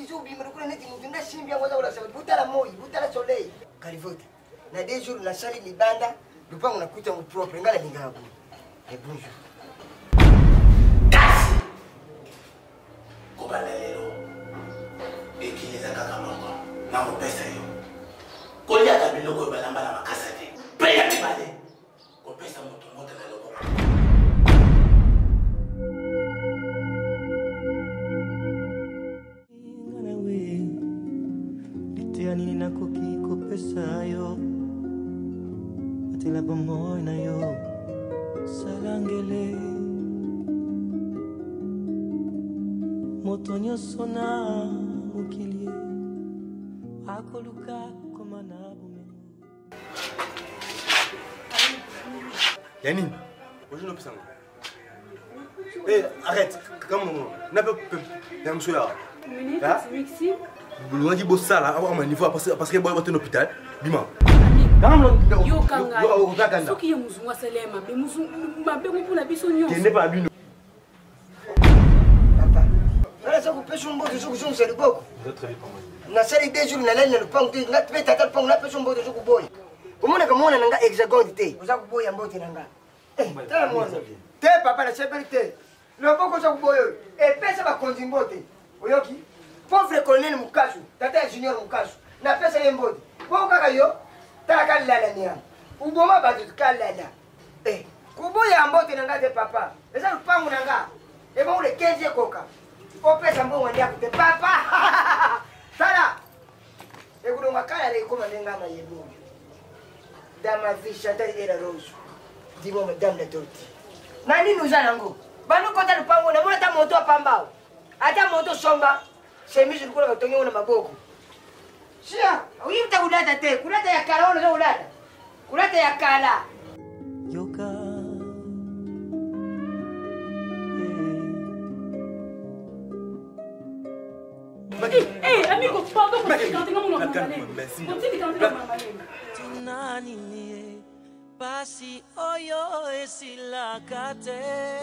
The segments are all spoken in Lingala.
jours bimero kuna neti mutunda shimbia ngoza ula sababu butala moi butala soleil kalivote na 2 jours na sali libanda lupango nakuta mu propre ngala ningabu et bonjour kobala lelo ekileza kaka moko na kopesa yo koliaka biloko balamba na makasa te mpe ya mibale kopesa moto moto na loboko nini nakoki kopesa yo atela bomoi na yo salangele moto nyonso na mokili akoluka koma na bomengo ya nini oje nopesa ngo arrête comment na pe ya msula Bulungi bosala awa manifa parce que boy bote l'hôpital bima yo kanga soki ye muzungu aselema be muzungu mabe mpona biso nyonso kende pa bino papa ala sa kupesha mbote zo kuzungisa liboko na sali 2 jours na lele le pang te na peta ta pang na pesha mbote zo kuboya umona kama nanga hexagone te uza kuboya mbote nanga tala mwana te papa la sécurité loboko zo kuboya pesa ba konzi mbote oyoki pauvre colonel Mukasu, tata junior Mukasu, na pesa yembodi. Kwa kaka yo, ta kalala niya. Uboma batu kalala. Kuboya ambote nangate papa. Eza lupangu nanga. Eba ule kenje koka. O pesa mbongo ndia kute papa. Sala. Ekudo makaya le koma nenga ma yebo. Dama vie Chantal era rose. Dis-moi madame la torti. Nani nuzana ngo? Banu kota lupangu na mona ta moto apambao. Ata moto somba. Chemise ulikuwa unatonga una maboko. Sia, uimta ulata te, kulata ya kala ona ulata. Kulata ya kala. Yoka. Amigo, pardon, Tunani nie pasi oyo esilakate.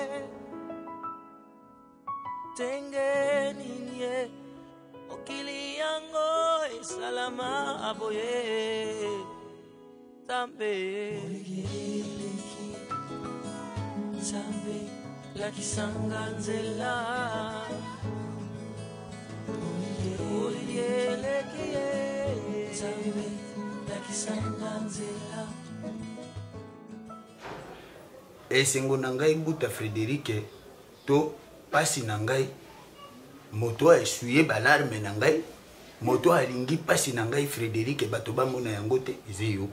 Tengeni nie okili yango salama aboye tambe tambe la kisanganzela tambe la kisanganzela esengo na ngai Mbuta Frédéric to pasi na ngai moto a essuyer balarme na ngai moto alingi pasi na ngai Frédéric bato bamona yango te eze yo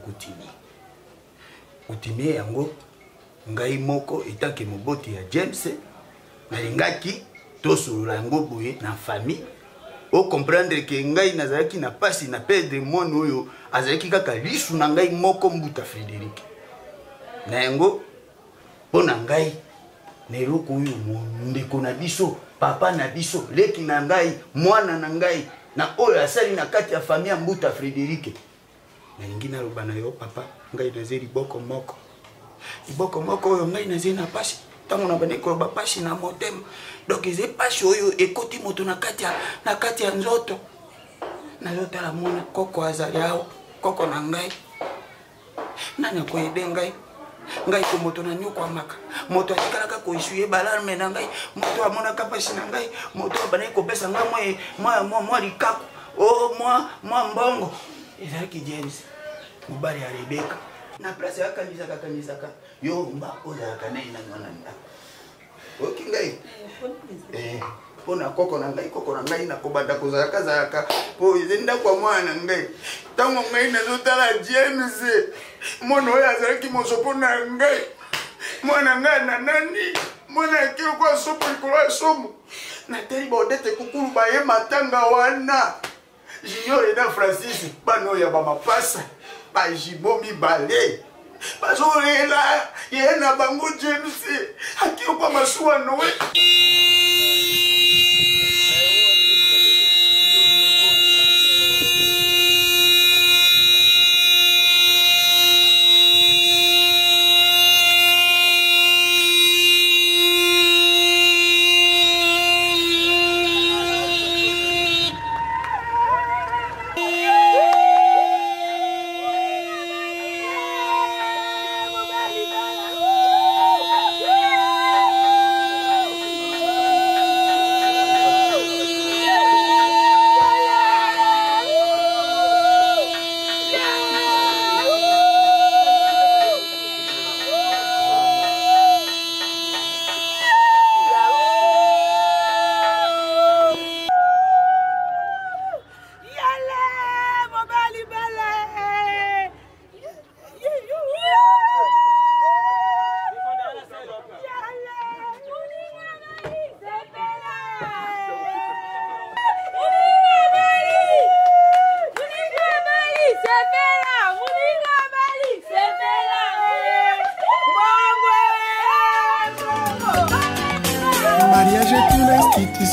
kutimie yango ngai moko etake moboti ya James nalingaki tosolola yango boye na famille o comprendre que ngai nazalaki na pasi na perdre mon oyo azalaki kaka lisu na ngai moko Mbuta Frédéric na yango pona ngai neroko oyo ndeko na biso papa na biso leki na ngai mwana na ngai na oyo asali na kati ya famille ya Mbuta Frédéric nalingi naloba na yo papa ngai naze liboko moko oyo ngai naze na pasi ntango na bane koloba pasi na motema donc eze pasi oyo ekoti moto na kati ya nzoto nazotala mona koko azali awa koko na ngai nani akoyede ngai ko moto na nyoko amaka moto azikalaka ko essuyer balarme na ngai moto amonaka pasi na ngai moto abane ko pesa ngai mwa likako mwa mbongo ezalaki James mobali ya Rebeka na place akanisaka yo mba ozalaka naye na mwana ndako oki ngai pona koko na ngai na kobanda kozalaka po ezenda kwa mwana ngai tango ngai nazotala James mwana oyo azalaki mosopo na ngai mwana ngai na nani mwana akili kwa sopo likolo ya somo natali baodete kukulu baye matanga wana Junior na Francis bano ya bamapasa bajimo mibale bazolela ye na bango James akili kwa masuwa nowe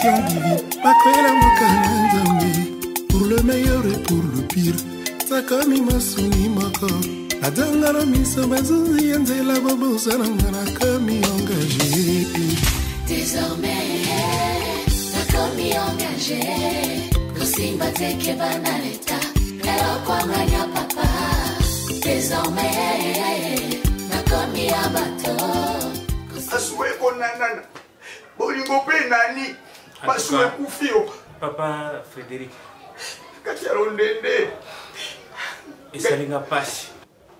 bénédiction divine. Makwela mokana nzambe. Pour le meilleur et pour le pire. Sakami masuni moko. Adanga na miso bazuzi yanzela babusa nangana kami engagé. Désormais, Sakami engagé. Kusimba teke banaleta. Ero kwanganya papa. Désormais, Sakami abato. Aswe konanana. Bolingo pe nani. Baswe kufio. Papa Frédéric. Katiaro ndende. Esalinga pasi.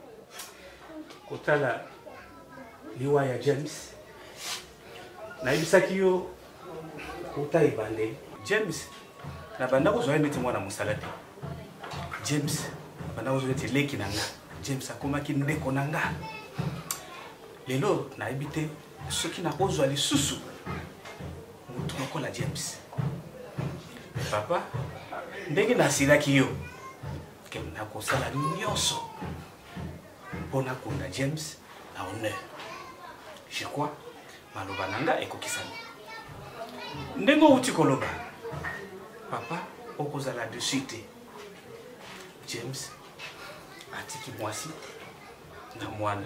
Kotala liwa ya James. Na ibisaki yo kota ibande. James na banda ko zoya neti mwana musalate. James banda ko zoya neti leki nanga. James akoma ki ndeko nanga. Lelo na ibite soki na kozwa lisusu. Mutu nakola James. Papa ndenge na siraki yo. Kem na kosala nyonso. Pona kunda James na honneur. Je crois maloba nanga ekokisani. Ndengo uti koloba. Papa okozala de suite. James atiki mwasi na mwana.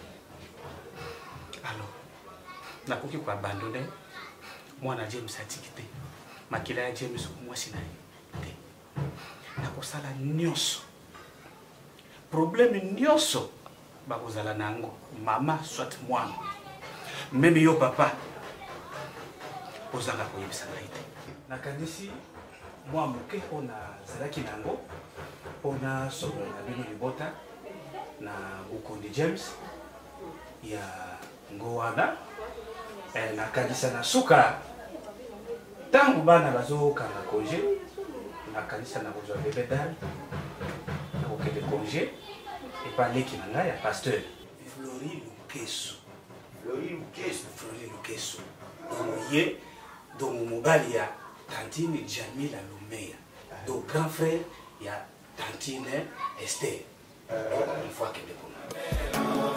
Alors nakoki ko abandonner mwana James atiki te. Makila ya James mwasi na te. Nakosala nyonso. Problème nyonso bakozala nango mama soit mwana. Même yo papa ozanga koyebisa ngai te. Nakandisi mwa moke ona zalaki nango ona solo na bino libota na Bukondi James ya ngowana nakandisa na suka tangu bana bazokanga congé nakandisa na kozwa bébé dal na kokende congé et pas leki na ngai ya pasteur Flori Lukeso. Flori Lukeso. Oye, donc mobali ya Tantine Jamila Lumeya. Donc grand frère ya Tantine Esther. Il faut qu'elle découvre.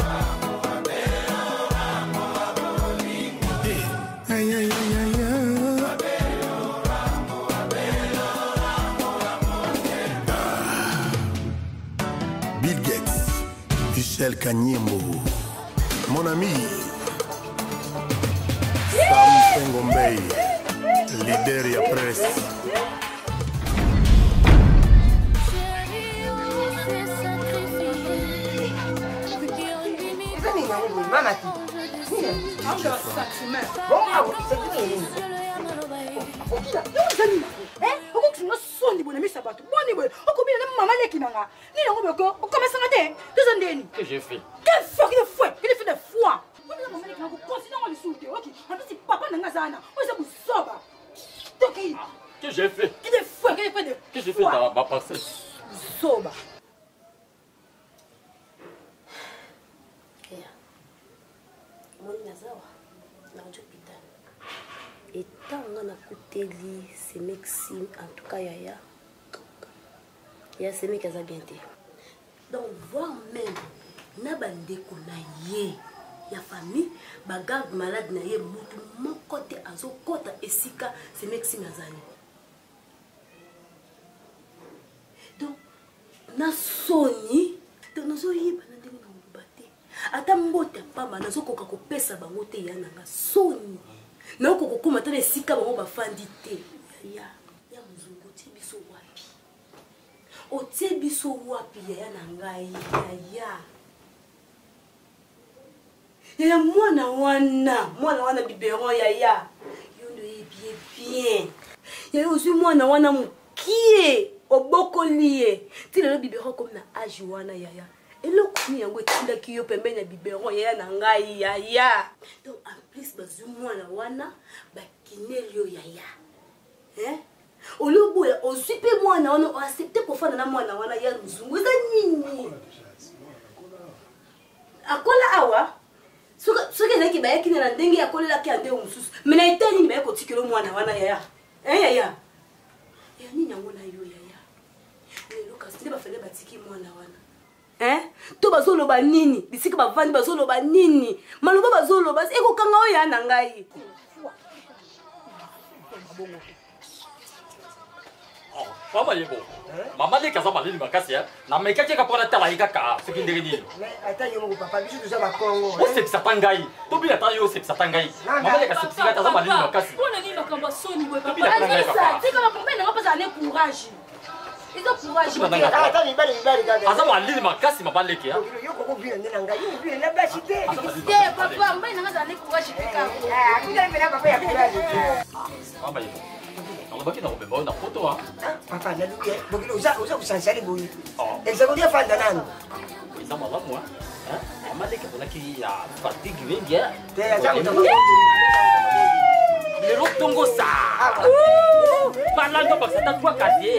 Aïe aïe aïe aïe. Bill Gates, Michel Kanyembo, mon ami. Sam Pengombei, leader ya presse. Mama qui? Bon, ah oui, c'est qui? Que j'ai fait? Quel fuck de fouet? Quel fait de foi? Que j'ai fait? Quel de fouet? Quel fait de Que j'ai fait dans ma parcelle? Soba. Et tant on a écouté ces Maxime, en tout cas Yaya, c'est mes cas bien. Donc voir même n'abandé qu'on a yé, la famille, bagarre malade na yé, mon côté azo côté et sika c'est Maxime azali. Donc na soni, donc nous oyé banande na mbate. Ata mbote pa ba nazo koka ko pesa bango te yana nga soni. Na ko ko matana sika bango ba fandi te. Ya mzungu ti biso wapi. O ti biso wapi ya na ngai ya mwana wana biberon ya. Yo ne bien. Ya aussi mwana wana mukie obokolié. Ti le biberon comme na âge wana ya. Et le coup yango tinda ki yo pembeni ya biberon ya na ngai ya. Donc en plus bazu mwana wana ba kinelio ya. Hein? Olobo ozipe mwana wana o accepter kofana na mwana wana ya mzungu za nini? Akola awa soki naki ba yakina na ndenge ya kolela ki ande mususu. Mena itani ba ko tikelo mwana wana ya. Ya nini yango na yo ya. Le Lucas ndi ba fele batiki mwana wana. To bazoloba nini? Bisika bavandi bazoloba nini? Maloba bazoloba eko kanga oya na ngai. mabongo. Mama yebo. Mama le kaza malini makasi ya. Na mekake ka pona tala ikaka sekindiri nini. Ata yo mo papa biso tuza ba Congo. O sepsa tangai. To bi ata yo sepsa tangai. Mama le ka sepsa kaza malini makasi. Pona ni makambo soni boy papa. Azisa, tika na pombe na pasa ne courage. Ito courage. Ata ni bali gaga. Aza malini makasi mabaleke ya. Yo ko bien nena ngai. Yo bien na basi te. Te papa, mbe na ngaza ne courage tika. Akija mbele papa ya courage. Mama yebo. Baki na kubeba na foto ha. Papa na luye. Bokilo uza kusansali boyi. Exagodia fanda nani? Iza malamu ha. Mama le ka bona ki ya fatigue wengi ya. Te ya jamu Le rotongo sa. Malando baksa ta kwa kazi.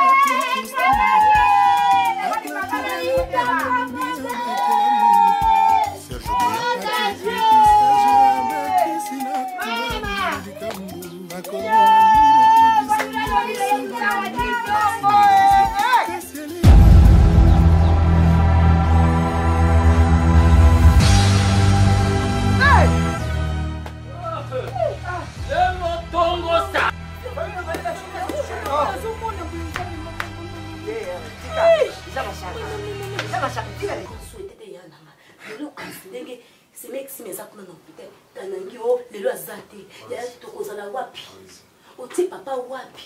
Papa wapi?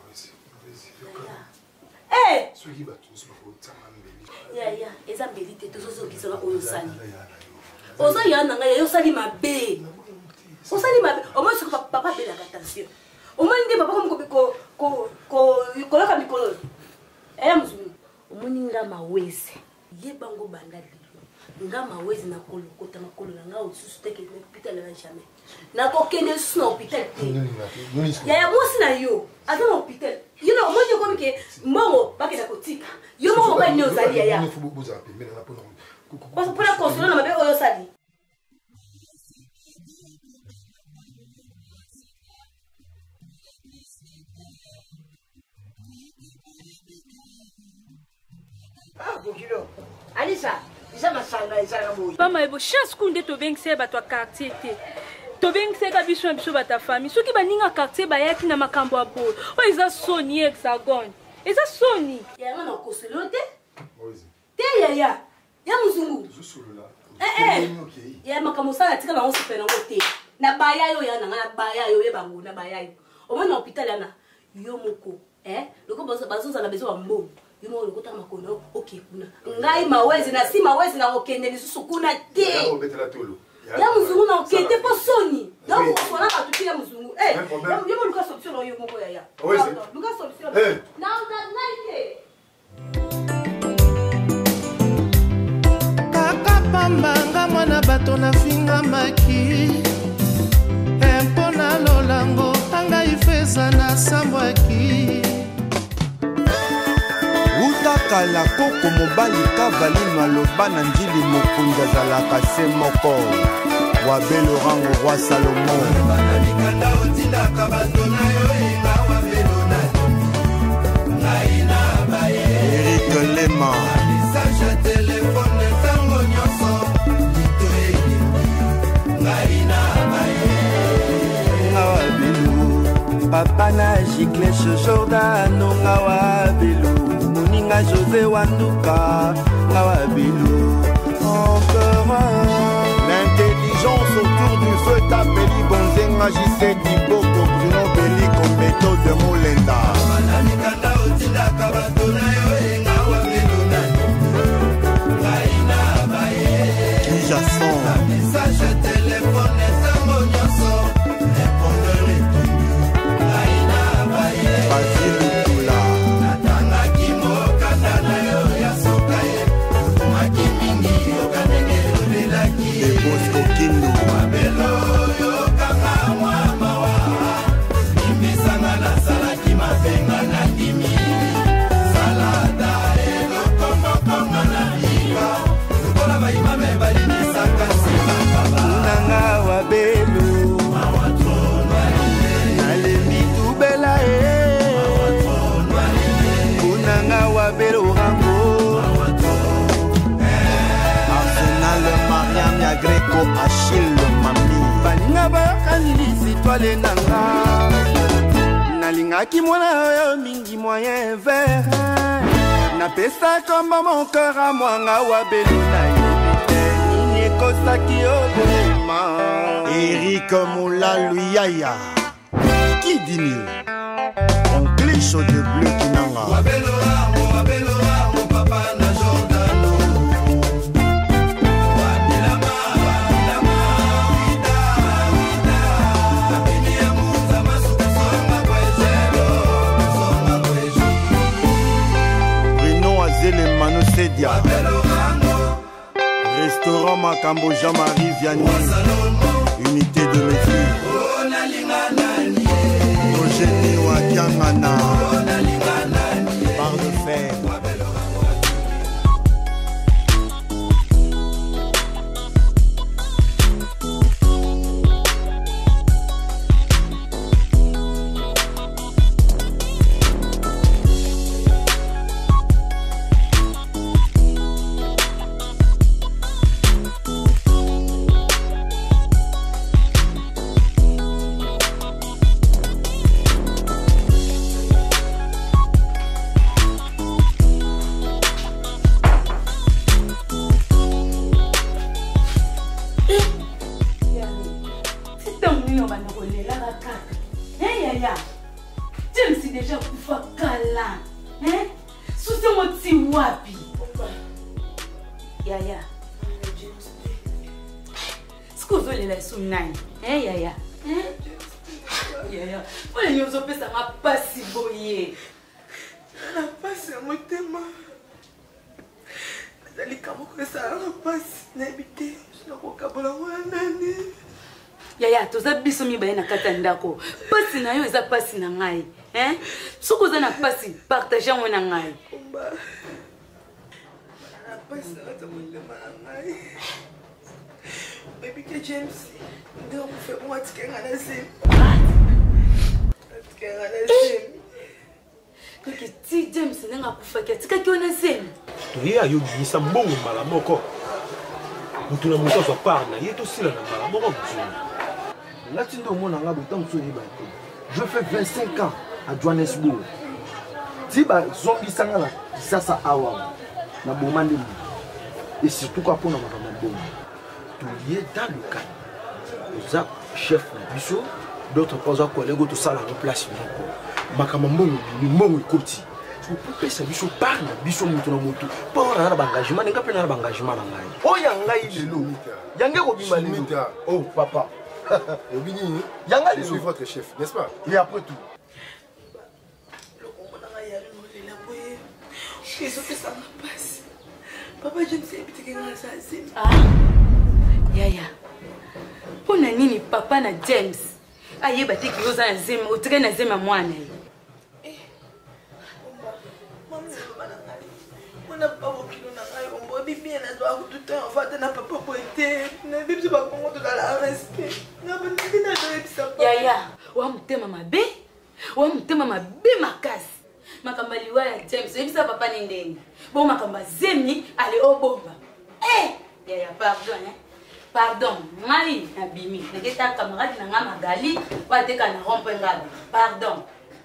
Ya, eza mbeli te tozo kisana oyosani. Oza yana nga yosali mabe. Osali mabe. Omo siko papa bela attention. Omo ndi papa ko loka mikolo. Mzungu. Omo ninga mawezi. Yebango bandali. Nga mawezi na kolo kota makolo na nga osusu teke na hôpital na jamais. Na ko kende su na hôpital te. Ya mosi na yo. Aza na hôpital. You know, mo ko mike mbongo bakenda kotika. Yo mo ba ni ozali ya. Parce pour la construire na mabe oyo sali. Bokilo. Alisa, isa masanga isa ngabo. Pama ebo chance kunde to bengse ba to quartier te. To bengse ka biso ba ta famille. Soki ba ninga quartier ba yaki na makambo abo. O isa Sony Hexagone. Isa Sony. Ya ngana ko selote. Te ya. Ya muzungu. Ya makambo sala tika na onse pena ngote. Na baya yo ya na baya yo ye bangu na baya yo. O mo na hôpital yana yo moko. Loko bazo na bezo wa mbongo. Yumo lokota makono okekuna ngai mawezi na si mawezi na okende lisusu kuna te ya muzungu na okete po soni donc on a pas tout ya muzungu yumo luka solution yo moko ya luka solution na naite kaka pambanga mwana bato na finga maki empona lolango anga ifesa na sambwaki kala koko mobali kavali maloba na njili mokunzi azalaka se moko wabelo rango roi Salomo Eric Lema papa na gicle ce Jordano ngawa belu Moninga José Wanduka ngawa belu encore l'intelligence autour du feu tapeli bonzenga JC Diboko Bruno Belli comme méthode Molenda qui Jason message téléphone Greco Achille Mami Balinga bakanilisi toile nanga nalingaki mwana oyo mingi moyen vert napesa kombo mon cœur à mwanga wa belo na ye nini ekosaki obema Eric Moulalu Yaya qui dit mieux on glisse de bleu kinanga wa belo mon papa na Jordano wa bilama abini ya muza masuku songa kwezelo songa kweji Bruno Azele Mano Sedia Restaurant Makambo Jean-Marie Vianney Unité de mesure Eugénie Wakiangana Barre de fer ndako pasi na yo eza pasi na ngai soko za na pasi partager mo na ngai pasi na ta mo le ma ngai baby ke James ndio mfe mo atkenga na sim atkenga na sim kiki ti James nenga kufaka tika kiona sim to ye ayo bisa mbongo mala moko mutuna muto so parna ye to sila na mala moko je fais 25 ans à Johannesburg. Si bah zombie sangala ça awa na bomande et surtout quoi pour na bombe. Tout lié dans le cadre. Za chef na biso d'autres posants collègues tout ça la remplacement. Makamambo ni mongo ikoti. Tu peux pesa biso par na biso mutu na mutu. Pour na engagement nga pe na engagement na ngai. O yanga ilelo. Yanga ko bima lelo. Oh papa. Je suis votre chef, n'est-ce pas? Et après tout. Papa James Yaya. Pona nini papa na James? Aye batiki yoza na zema, utike na zema mwana. Mona papa kilo na ngai ombo bibi na doa kututa en fait na papa poete. Na bibi ba kongo to la respect. Na bandi na doa bisa. Yaya, wa mtema mabe makasi. Makambaliwa ya James, bisa papa ni ndeni. Bon makamba zemi ale obomba. Yaya pardon Pardon, Mali Nabimi, n'était camarade na ngama gali, wa te kana rompe ngala. Pardon.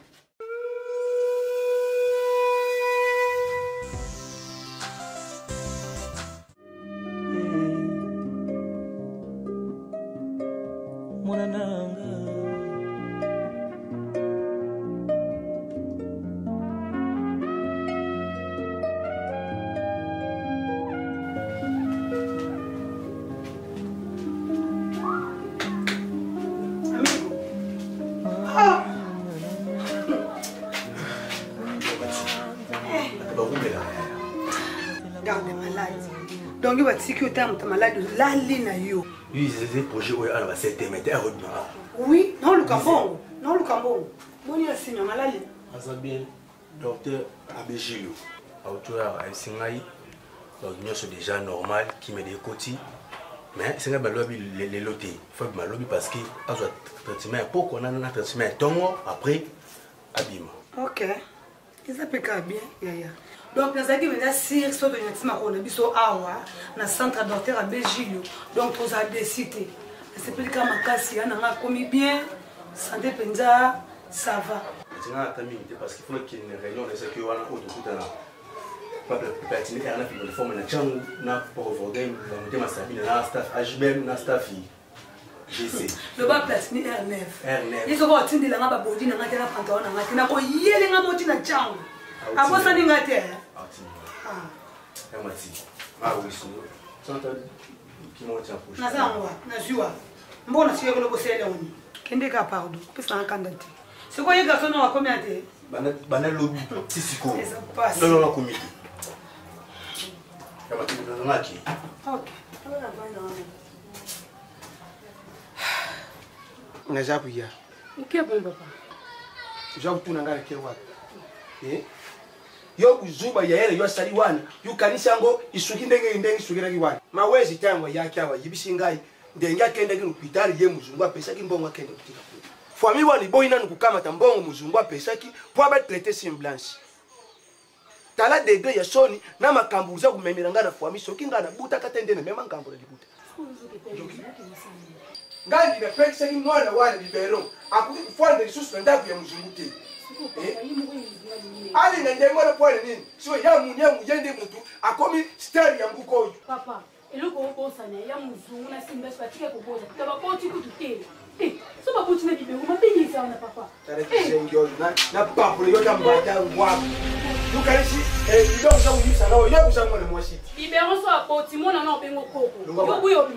Donc, il va dire que tu es malade, la ligne. Oui, c'est des projets où il y a un certain météo. Oui, non, le Cambon. Non, le Cambon. Moi, il y a un signe malade. Ça bien, docteur Abéjilou. Auteur à Singaï. Donc, nous sommes déjà normal, qui met des côtés. Mais c'est un lobby, les lotés. Il faut que je lobby parce que traitement, pourquoi on a un traitement après, abîme. Ok. Ils s'appellent bien, Yaya. Donc, nous avons dit que si nous avons dit que nous centre docteur Abéjilou. Donc, nous avons décidé. C'est plus comme un cas, si on a commis bien, santé penza, ça va. Maintenant, parce qu'il faut qu'il y ait une réunion de ce qu'il y a un pas pertinent à la fin de forme na changu na pauvre game na mutema sabine na staff HBM na staff GC le ba place ni R9 iso ko tindi la ngaba bodi na ngate na pantalon na ngate na ko yele ngamo tina changu abosa ni ngate amati wisu santa kimoja push na zangwa na jua mbona siyo ko bosele oni kende ka pardon pesa kandati siko yega sono wa komiate bana lobi sisiko non komiti kama tunanaki okay Naja kuya. Uke bon papa. Jogo tu nangara ke wapi? Yo kuzuba ya yele yo sali wana. Yo kanisa ngo isuki ndenge isukira ki wana. Mawezi tango yake awa yibisingai. Ndenga kende ki hospitali ye muzungu apesa ki mbongo kende kutika. Fami wali boyina nukukama tambongo muzungu apesa ki po ba traiter semblance. Tala dede ya soni na makambuza kumemiranga na fami soki ngana buta katende na mema ngambula libuta. Ngandi na pekisa ni mwana wana libero akuli kufanda suspenda ku ya muzunguti ali na ndemo na pole nini sio ya munyamu yende mtu akomi stari ya mbuko oyo papa eloko obosana ya muzungu na simba sikatike kuboza taba boti kututele so baboti na bibero mapingisa na papa sengo na papo yo tambata ngwa dukarisi ndo za uyisa na yo kusa mwana mwashiti bibero so aboti mona na obengo koko yo buyo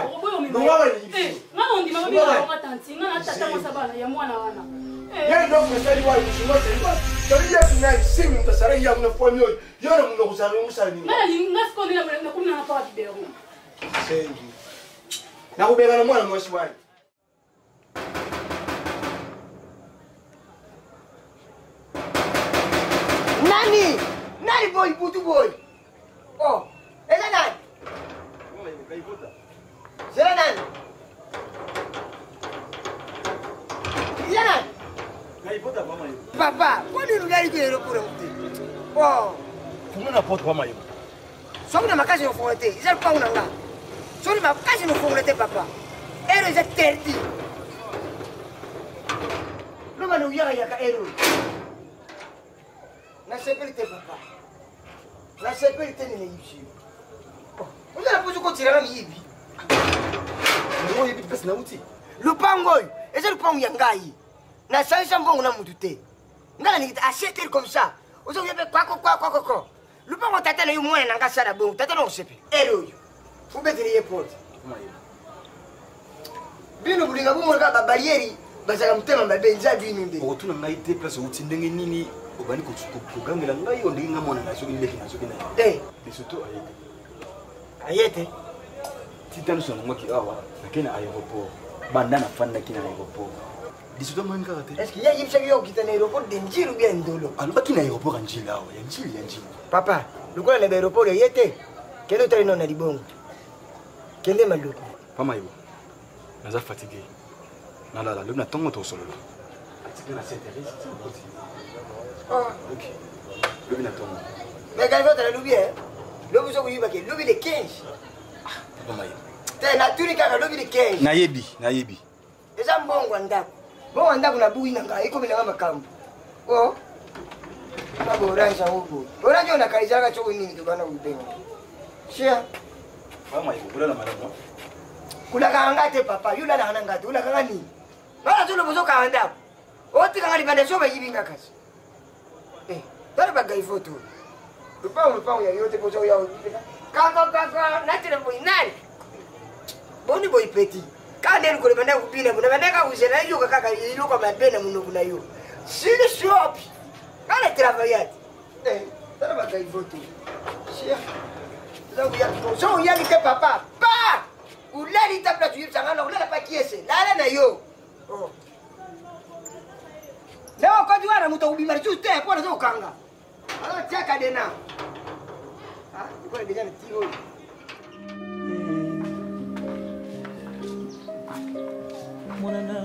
ngano ndi mama bibero nga tanti ngana tata mosabana ya mwana wana yeye ndo msali wa mshimote tabia tunai simu mtasara ya mna fami yo yona mna kusana musani ngani ngasko ni na kumna na pa bibero sengi na kubega na mwana mwashi wani Nani boy putu boy. Oh, ela nani? Sera nani? Ela nani? Gaivota mama yo. Papa, kwani ungali kile kule mti? Oh, fungana porte mama yo. Soma makazi no fonte. Isa pa unanga. Soma makazi no fonte papa. Ero za terdi. Luma no ya ka ero. Na sécurité papa. La sécurité ni yibi. On a posé ko tirana mi yibi. Ngo yibi pesa na uti. Lupango, eza lupango ya ngai. Na saisa mbongo na mutu te. Ngala ni acheter comme ça. Ozo yebe kwa. Lupango tata na yu mwana na ngasara bongo. Tata no sepe. Ero yo. Ubetiri ye porte. Bino bulinga bumo ka barieri. Bazaka mutema mabenza bino nde. Otuna ngai te place uti ndenge nini? Obani kugangela ngai yo ndinga mona na soki ndeki na soki na et surtout ayete titano sono mwaki awa nakena aéroport banda na fanda kina aéroport disuto mwana kaka est-ce qu'il y a yibisa yo kita na aéroport de njiru bien ndolo aluba kina aéroport anjila awa ya njili papa lukola na aéroport ayete kendo tali no na libongo kende maluko pama yo naza fatigué nalala lobna tongo to solo atika na s'intéresse ok. Lobi na tongo. Mais quand tu as lobi lobi so kuyiba ke lobi de 15. Papa mayo. Te na turi kaka lobi de 15. Nayebi. Eza mbongo ndako. Mbongo ndako na buyi na ngai iko bila makambo. Oh. Babo orange huko. Orange ona kaizaka choko nini to bana ubenga. Shia. Papa mayo kula na malamo. Kula kanga te papa, yula na nanga te, ula kanga nini? Bana tulo bozo kanga ndako. Oti kanga libanda so ba yibinga kasi. Tara bagai foto. Lupa ya yote pozo ya. Kaka natire boy nani. Boni boy peti. Kande ko lebanda kupina kuna banda ka uzela yo kaka ilo kwa mabena muno kuna yo. Sile shop. Kale travaillate. Tara bagai foto. Sia. Là ya pozo ya ni papa. Pa! Ulali tabla tu yipsa ngalo ulala pa kiese. Lala na yo. Oh. Leo kwa juara muto ubimari tu te pona zo kanga. Ala chaka dena. Ah, kwa bija ni tiro. Mwana na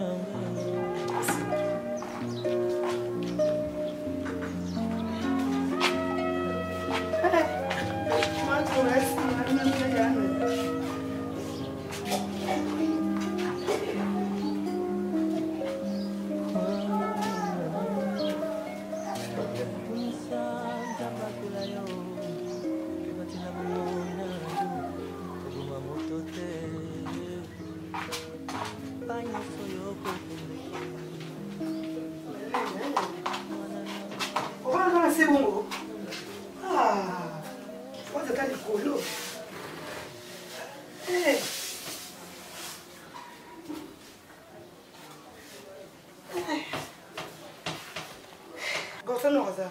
C'est bon. Ah, on a gagné le colo. Gonçalo Rosa.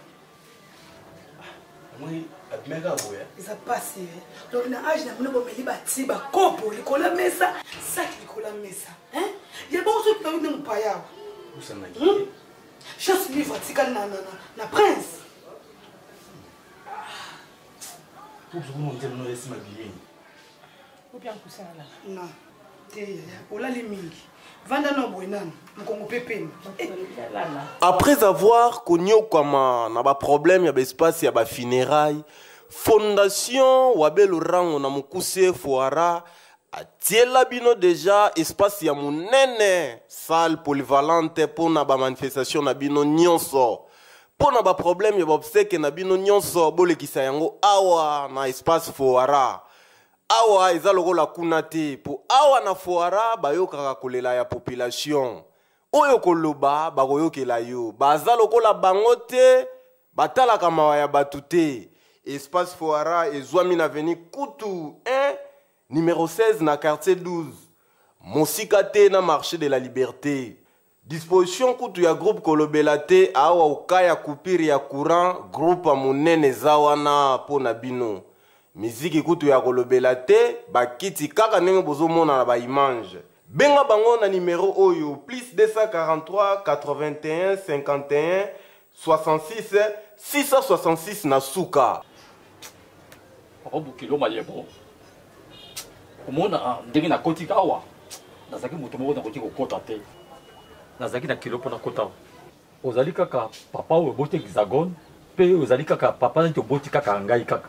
Oui, mega boya. Ça passe. Donc na âge na mno bomeli bati ba kopo likola mesa, sac likola mesa. Hein? Il y a bon ce que nous paya. Où ça m'a dit? Chasse livre tikal na prince. Pour que vous montiez nous laisser m'habiller. Ou bien que ça là. Non. Ola les mingi. Vanda no boinan, mkongo pepeni. Après avoir connu comment na ba problème ya ba espace ya ba funérailles, fondation Wabelo Rango na mukuse foara atiela bino déjà espace ya munene, salle polyvalente pour na ba manifestation na bino nyonso. Pour na ba problème ya ba obsèque na bino nyonso bolekisa yango awa na espace foara. Awa eza lokola kuna te po awa na foara bayokaka kolela ya population oyo koloba bakoyokela yo baza lokola bango te batalaka mawa ya batu te. Espace foara ezwami na avenue Kutu 1 numéro 16 na quartier 12 mosika te na marché de la liberté. Disposition Kutu ya groupe kolobela te awa ukaya kupiri ya courant groupe monene zawana po na bino. Musique Kutu ya kolobela te bakiti kaka ndenge bozomona na ba image. Benga bango na numéro oyo plus 243 81 51 66 666 na suka. Papa Bukilo mayebo. Omona ndenge na koti kawa. Nazaki moto moko na koti kokota te. Nazaki na kilo pona kota. Ozali kaka papa oyo bote hexagone pe ozali kaka papa nto boti kaka ngai kaka.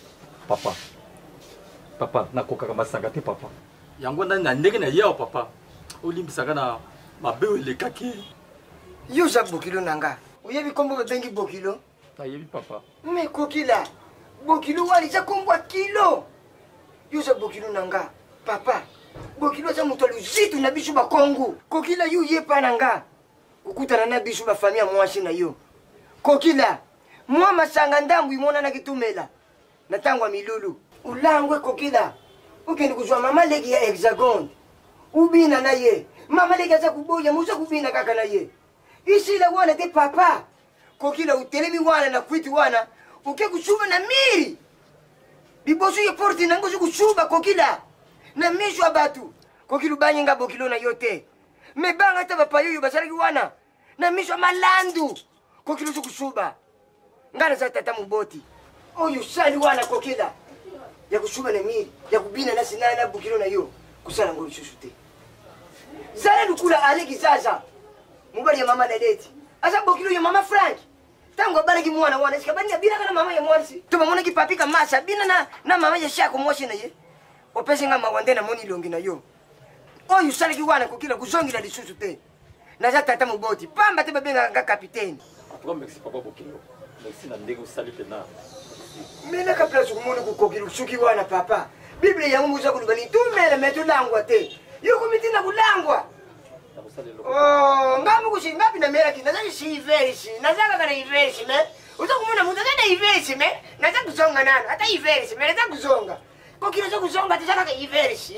Papa, na kokaka masanga te papa. Yango na ndenge na yao papa. Olimbisaka na mabeo lekaki. Yo Jacques Bokilo nanga. Oyebi kombo bengi Bokilo? Tayebi papa. Mais kokila. Bokilo wali za kombo kilo. Yo Jacques Bokilo nanga. Papa. Bokilo za muto luzitu na bisu ba Kongo. Kokila yu yepa nanga. Ukutana na bisu ba famia mwasi na yo. Kokila. Mwa masanga ndambu imona na kitumela. Natangwa milulu. Ulangwe kokila. Ukeni kujua mama legi ya hexagone. Ubina na ye. Mama legi za kuboya muza kubina kaka na ye. Isi la wana te papa. Kokila utelemi wana na kwiti wana. Uke kushuba na miri. Bibosu ye porti na ngozu kushuba kokila. Na mishu abatu. Kokilu banyi nga Bokilo na yote. Mebanga ta papa yoyo basaraki wana. Na mishu malandu. Kokilu su kushuba. Ngana za tata muboti. Oyo sali wana kokila. Ya kushuba na miri. Ya kubina na sinana Bokilo na yo. Kusala ngolu shusute. Zala lukula aleki sasa. Mubali ya mama Nadeti. Asa Bokilo ya mama Frank. Tango balaki mwana wana. Sikabani ya bina kana mama ya mwansi. Tuba mwana kipapika masa. Bina na mama ya shako mwashi na ye. Opesi nga mawande na moni longi na yo. Oyo sali ki wana kokila kuzongi la shusute. Na za tata muboti. Pamba te babenga nga kapiteni. Atuwa merci papa Bokilo. Merci na ndenge usali pena. Mina ka place kumoni kukokila suki wana papa. Biblia yangu muza kulubani tumela metu langwa te. Yuko mitina kulangwa. Oh, ngamu kushi ngapi na mera ki naza si iverisi. Naza kana iverisi me. Uza kumona muza kana iverisi me. Naza kuzonga nana. Hata iverisi me naza kuzonga. Kokila za kuzonga tizaka ka iverisi.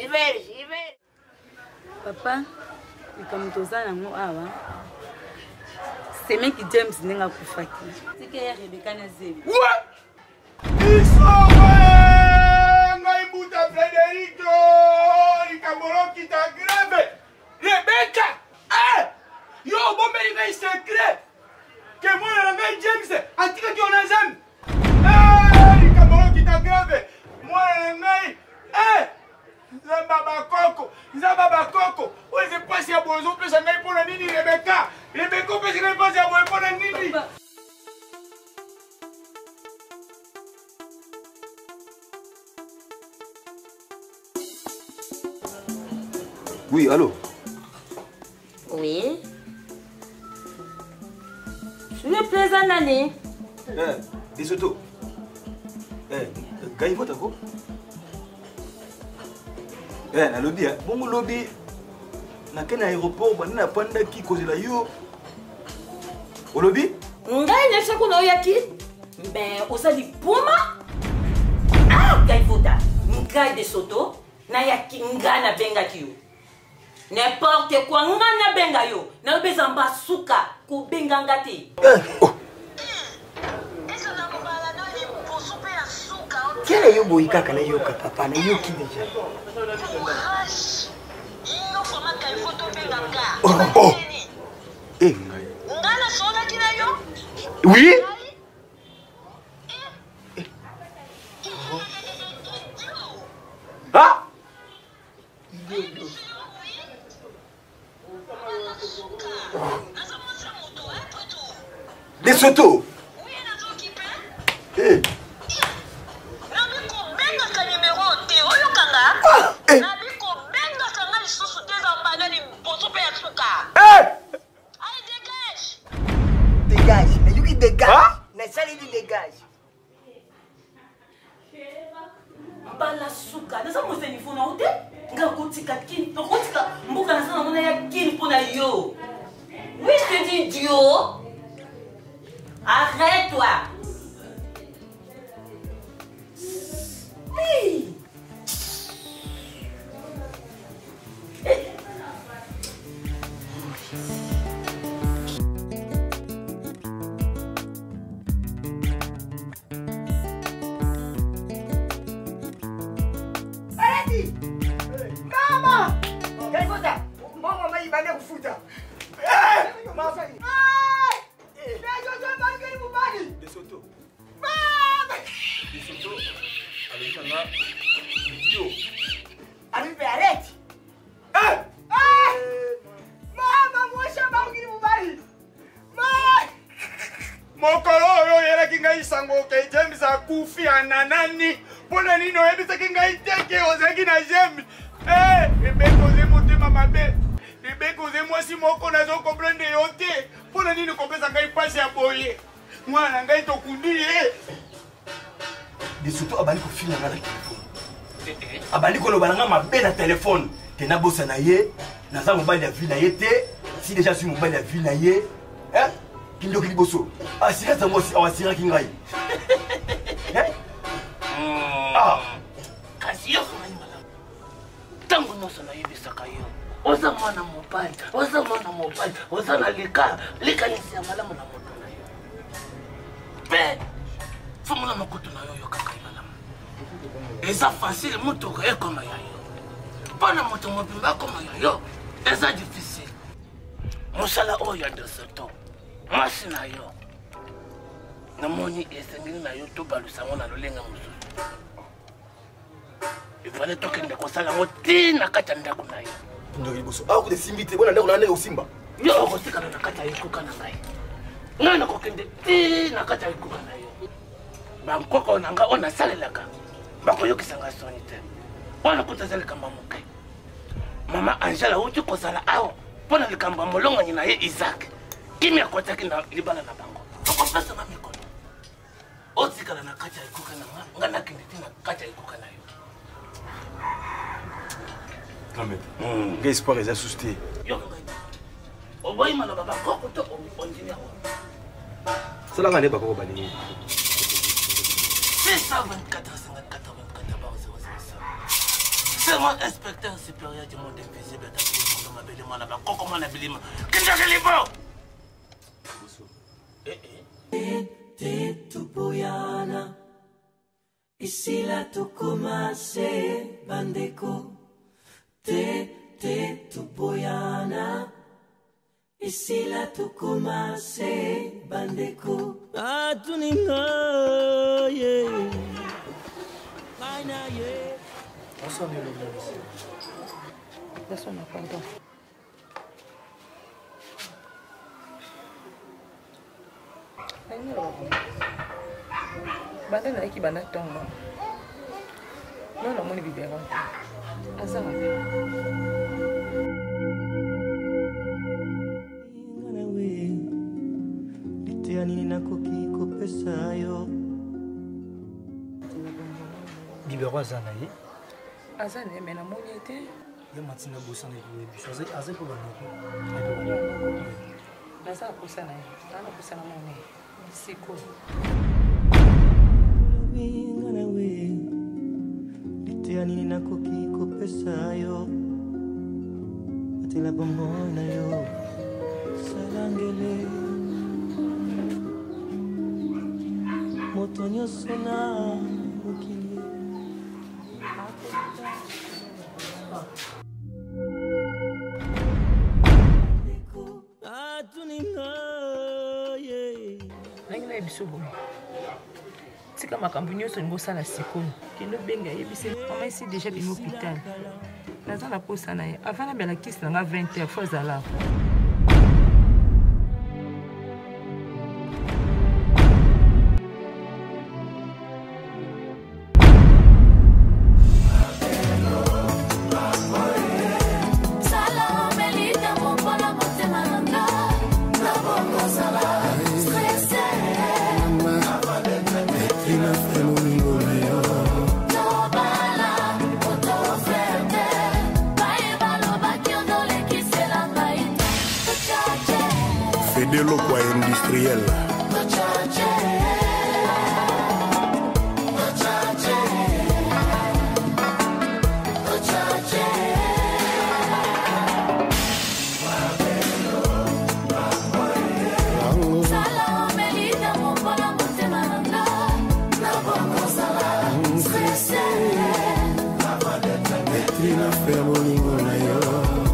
Papa, nikamtozana ngo awa. Semeki James ninga kufaki. Sike ya Rebecca na zebi. What? Isowe! Ngaibuta Federico! Ikamoroki ta grave! Rebecca! Yo, bombe ni secret! Que moi na ngai James, antika ki onazam! Ikamoroki ta grave! Moi na ngai Zamba bakoko! Oze pasi ya bozo pesa ngai pona nini Rebecca? Rebecca pesa ngai pasi ya bozo pona nini? Oui, allô? Oui. Je suis plaisant, Nani. Desoto. Gai vota ko. Na lobby bongo lobby na kena aéroport bana panda ki kozela yo. Au lobby? Ngai ne sais qu'on a yaki. Ben osali puma. Ah, gai vota. Ngai de soto na yaki ngana benga kiyo. N'importe quoi ngana benga yo. Na bezamba suka ko benga ngati. Quel est le kaka na yoka papa na yoki déjà. Oh. Oui. Ah. Des Soto. Dégage, mais lui qui dégage, mais ça il dégage. Bala suka, nasa mo seni fona ute? Nga kotika kin, kotika mbuka nasa na mona ya kin pona yo. Oui, je te dis idiot. Arrête-toi. Hey. Mama! Quel vota? Maman m'a dit que vous foutez. Des Soto. Arrête! Arrête! Maman, moi je suis mobile. mokolo oyo oyelaki ngai sango ke James akufi ananani mpona nini oyebisaki ngai teke ozalaki na James ebekoze motema mabe ebekoze mwasi moko nazokomprendre yo te mpona nini kopesa ngai pasi ya boye mwana ngai tokundi ye de surtout abandi kofila nga na telefone abandi koloba na nga mabe na telefone te nabosa na ye naza mobali ya vi na ye te si déjà suis mobali ya vi na ye kindoki liboso asiraka mosi awasiraki ngai kasi yo ngai malamu ntango nyonso nayebisaka yo oza mwana mobali oza na likanisi ya malamu na moto na yo mpe fungola mokutu na yo yokakai malamu eza facile motuka ekoma ya yo mpona moto mobimba akoma ya yo eza difficile mosala oyo ya deserto mwasi na yo namoni esengeli na yo tobalusango na lolenga mosusu ifale tokende kosala yango te na kati ya ndako na yo ndoki liboso akude simbi te bona ndako na ndenge osimba yo okotikala na kati ya ekuka na ngai ngai nakokende te na kati ya ekuka na yo bankoko na ngai oyo nasalelaka bakoyokisanga soni te wana kuta eza likambo ya moke mama angela auti kozala awa mpo na likambo ya molongani na ye isaac kimi akwataki na libala na bango okopesanga mikono otikala na kati ya ekuka na nga ngai nakende te na kati ya ekuka na yo nga espoir eza susu te yo ngai oboyi maloba bakoko to ondimi yango salanga nde bakoko balingi 624 c'est moi inspecteur supérieur du monde invisible dans ma belle mwana bakoko mwana bilima kinjaka libo Tupoyana ici la tukomase bandeko tupoyana ici la tukomase bandeko atuninga ye mana ye Bonsoir, Bonsoir, pardon. Banda naiki banda tongo. Non, non, mon biberon. Azama. Ngana we. Liteani nakoki kopesa yo. Bibero azana ye. Azana ye mena moni te. Ya matina bosana ye biso aze ko banoko. Baza kusana ye. Ana kusana moni. Siko. Ngana we. Litiani nakoki kopesa yo. Atela bomona yo. Salangele. Moto nyonso na mokili. Nangi na yebiso boye tika makambo nyonso ngosala sikoyo kendo benga yebise mama esi déjà bimi hôpital naza na posa na ye avant nabela kisi nanga 20 heures fo azala Fedelo kwa industriel. Trina fermo lingo na yo.